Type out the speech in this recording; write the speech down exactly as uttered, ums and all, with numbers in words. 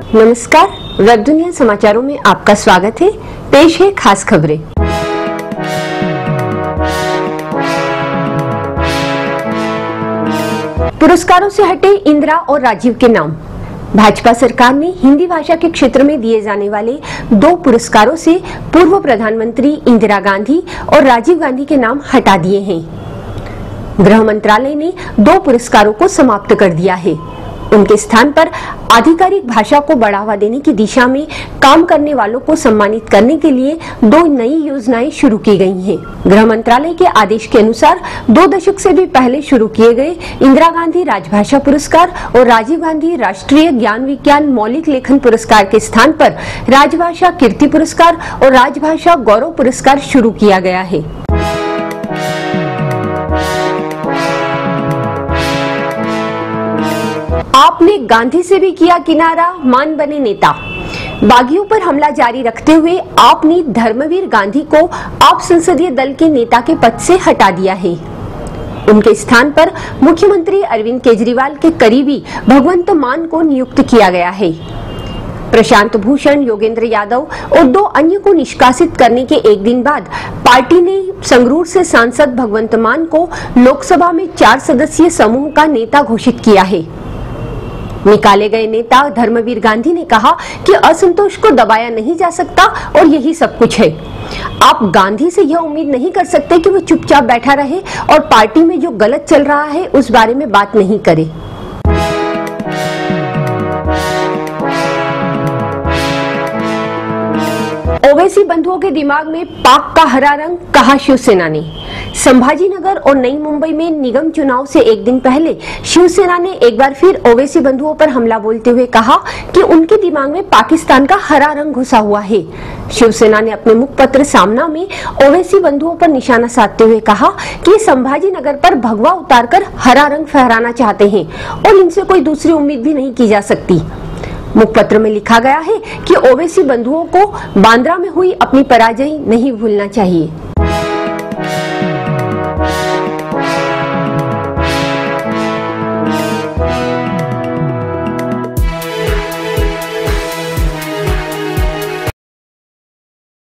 नमस्कार, वेब दुनिया समाचारों में आपका स्वागत है। पेश है खास खबरें। पुरस्कारों से हटे इंदिरा और राजीव के नाम। भाजपा सरकार ने हिंदी भाषा के क्षेत्र में दिए जाने वाले दो पुरस्कारों से पूर्व प्रधानमंत्री इंदिरा गांधी और राजीव गांधी के नाम हटा दिए हैं। गृह मंत्रालय ने दो पुरस्कारों को समाप्त कर दिया है। उनके स्थान पर आधिकारिक भाषा को बढ़ावा देने की दिशा में काम करने वालों को सम्मानित करने के लिए दो नई योजनाएं शुरू की गई हैं। गृह मंत्रालय के आदेश के अनुसार दो दशक से भी पहले शुरू किए गए इंदिरा गांधी राजभाषा पुरस्कार और राजीव गांधी राष्ट्रीय ज्ञान विज्ञान मौलिक लेखन पुरस्कार के स्थान पर राजभाषा कीर्ति पुरस्कार और राजभाषा गौरव पुरस्कार शुरू किया गया है। आपने गांधी से भी किया किनारा, मान बने नेता। बागियों पर हमला जारी रखते हुए आपने धर्मवीर गांधी को आप संसदीय दल के नेता के पद से हटा दिया है। उनके स्थान पर मुख्यमंत्री अरविंद केजरीवाल के करीबी भगवंत मान को नियुक्त किया गया है। प्रशांत भूषण, योगेंद्र यादव और दो अन्य को निष्कासित करने के एक दिन बाद पार्टी ने संगरूर से सांसद भगवंत मान को लोकसभा में चार सदस्यीय समूह का नेता घोषित किया है। निकाले गए नेता धर्मवीर गांधी ने कहा कि असंतोष को दबाया नहीं जा सकता और यही सब कुछ है। आप गांधी से यह उम्मीद नहीं कर सकते कि वो चुपचाप बैठा रहे और पार्टी में जो गलत चल रहा है उस बारे में बात नहीं करे। ओवैसी बंधुओं के दिमाग में पाक का हरा रंग, कहा शिवसेना ने। संभाजीनगर और नई मुंबई में निगम चुनाव से एक दिन पहले शिवसेना ने एक बार फिर ओवैसी बंधुओं पर हमला बोलते हुए कहा कि उनके दिमाग में पाकिस्तान का हरा रंग घुसा हुआ है। शिवसेना ने अपने मुखपत्र सामना में ओवैसी बंधुओं पर निशाना साधते हुए कहा कि संभाजीनगर पर भगवा उतारकर हरा रंग फहराना चाहते हैं और इनसे कोई दूसरी उम्मीद भी नहीं की जा सकती। मुखपत्र में लिखा गया है कि ओवैसी बंधुओं को बांद्रा में हुई अपनी पराजय नहीं भूलना चाहिए।